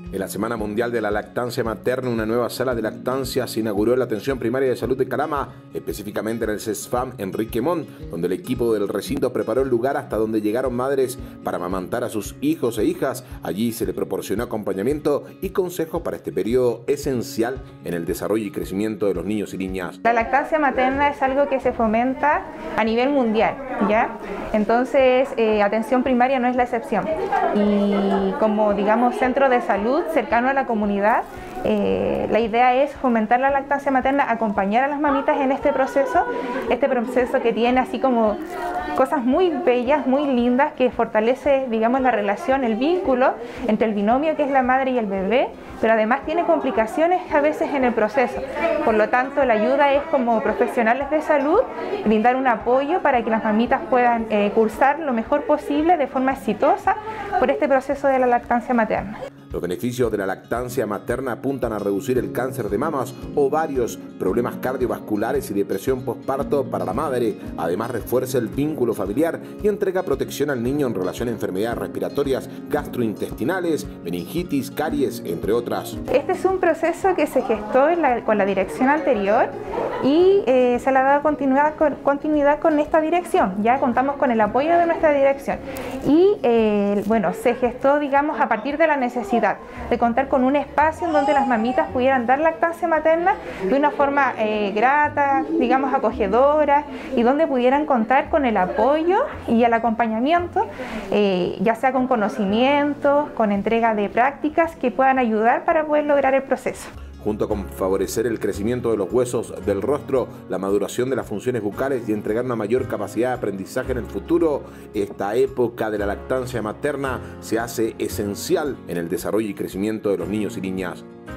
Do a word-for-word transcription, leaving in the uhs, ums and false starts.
En la Semana Mundial de la Lactancia Materna, una nueva sala de lactancia se inauguró en la Atención Primaria de Salud de Calama, específicamente en el CESFAM Enrique Mon, donde el equipo del recinto preparó el lugar hasta donde llegaron madres para amamantar a sus hijos e hijas. Allí se le proporcionó acompañamiento y consejos para este periodo esencial en el desarrollo y crecimiento de los niños y niñas. La lactancia materna es algo que se fomenta a nivel mundial, ¿ya? Entonces, eh, Atención Primaria no es la excepción. Y como, digamos, centro de salud cercano a la comunidad, eh, la idea es fomentar la lactancia materna, acompañar a las mamitas en este proceso, este proceso que tiene así como cosas muy bellas, muy lindas, que fortalece, digamos, la relación, el vínculo entre el binomio que es la madre y el bebé, pero además tiene complicaciones a veces en el proceso. Por lo tanto, la ayuda es, como profesionales de salud, brindar un apoyo para que las mamitas puedan eh, cursar lo mejor posible de forma exitosa por este proceso de la lactancia materna. Los beneficios de la lactancia materna apuntan a reducir el cáncer de mamas, ovarios, problemas cardiovasculares y depresión postparto para la madre. Además, refuerza el vínculo familiar y entrega protección al niño en relación a enfermedades respiratorias, gastrointestinales, meningitis, caries, entre otras. Este es un proceso que se gestó en la, con la dirección anterior y eh, se le ha dado continuidad con, continuidad con esta dirección. Ya contamos con el apoyo de nuestra dirección y eh, bueno, se gestó, digamos, a partir de la necesidad de contar con un espacio en donde las mamitas pudieran dar lactancia materna de una forma eh, grata, digamos, acogedora, y donde pudieran contar con el apoyo y el acompañamiento, eh, ya sea con conocimientos, con entrega de prácticas que puedan ayudar para poder lograr el proceso. Junto con favorecer el crecimiento de los huesos del rostro, la maduración de las funciones bucales y entregar una mayor capacidad de aprendizaje en el futuro, esta época de la lactancia materna se hace esencial en el desarrollo y crecimiento de los niños y niñas.